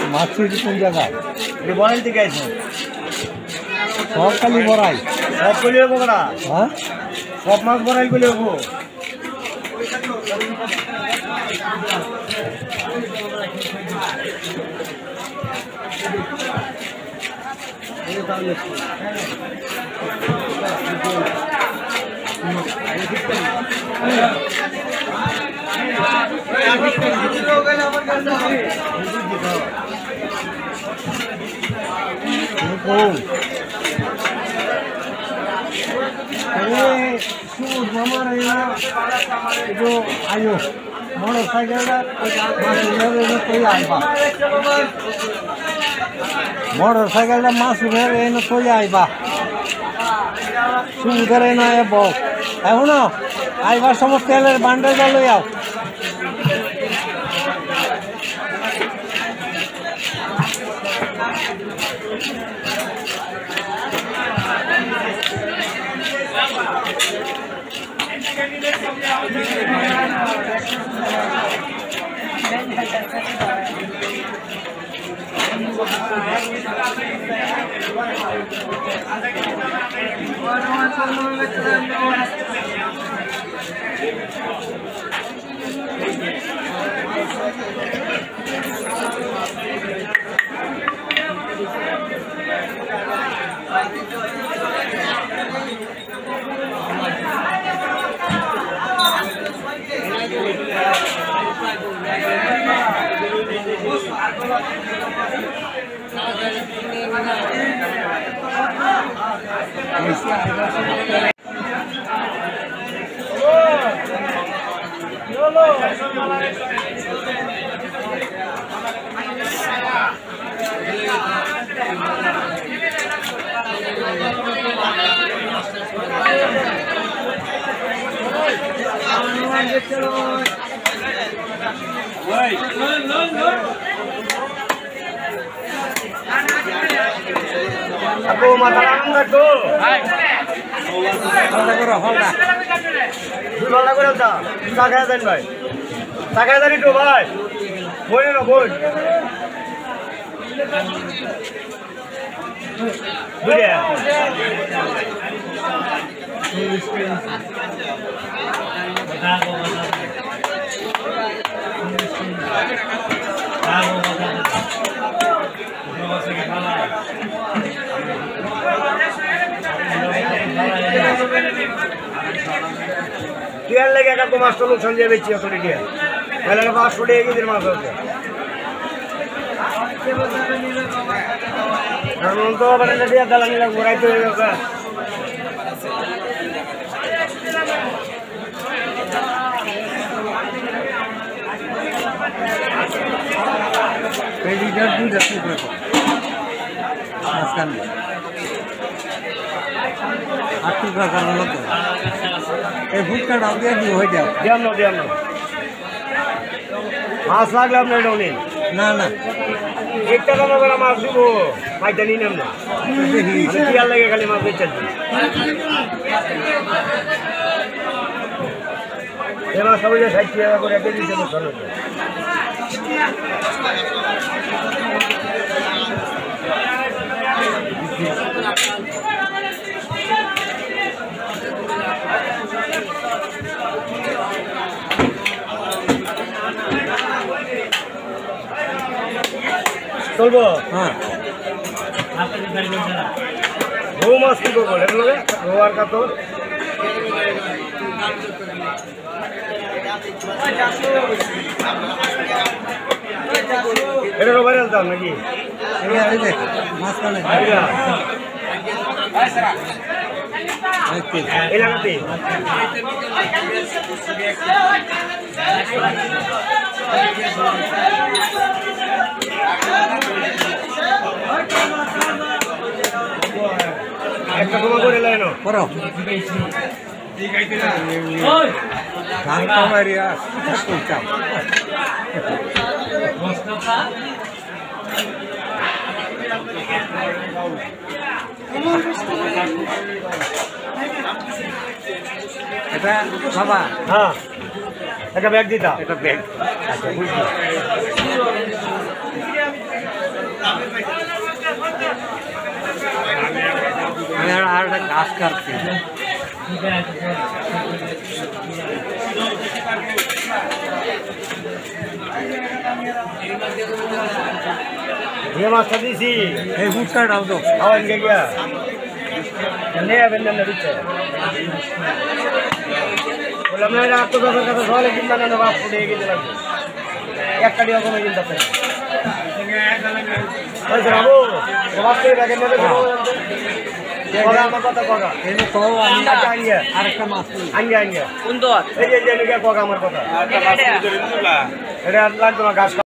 মাছ কোন জায়গায় বনাইল থেকে আইছে সব খালি বড়াই সব কইলে হবো না হ্যাঁ সব মাছ বনাইল কইলে হবো आयो मोटरसाइकिल मास तो आईबा सुविधार ना এখন আইবার সময় তেলের বান্ডেল লই যাও Aku mata anda tu. Hai. Halda করো হলদা দুই হলদা করে দাও। টাকা দেন ভাই। টাকা দেন একটু ভাই। বই না বই। বুঝে। টিয়ার লেগে একটা মাছ তো লোকসান দিয়ে বেচছি অত টিয়া তাহলে 500 টাকা কেজির মাছ আছে কারণ তো আবার এটা দিয়ে দালানি লাগবে রাইতে হয়ে গেছে পেডিটার দুধ আছে মাঝখান 8 টাকা কারণ লোক এই ভুট্টা ডাল দিয়ে কি হয়ে যাও দিয়াম না মাছ লাগলে আপনি এটাও নিন না না 1 টাকা করে মাছ দিব পাইতে নিন না টিয়ার লেগে খালি মাছ বেচছি এই মাছ সবাই 60 টাকা করে কেজি দেবো চলো চলবো হ্যাঁ রৌ মাছ কি করবো এগুলো রৌ আর কাতর এটা রো বাইরে দাম নাকি মাঝখানে এলাকাতে একটা কমা করে লাইনো করো ধান কমারিয়া কইতাম এটা বাবা হ্যাঁ একটা ব্যাগ দিতা এটা ব্যাগ আচ্ছা বুঝছি আমি আর একটা গাছ কাটছি ये मास्टर दी सी এই ফুটকা ডাল তো आवाज के गया नया बंदन ने पीछे बोला मैं रात को बाजार का सवाल है कितना ना बाप फुटे के चला एक कड़ियों को मैं जिंदा पे ओए बाबू बाप के बैग में तो कोगा আমার কথা কোগা এই যে তো আমি আঙ্গে আরেকটা মাছ আঙ্গে আঙ্গে কোন তো এই যে কোগা আমার কথা এটা লাগতো না গাছ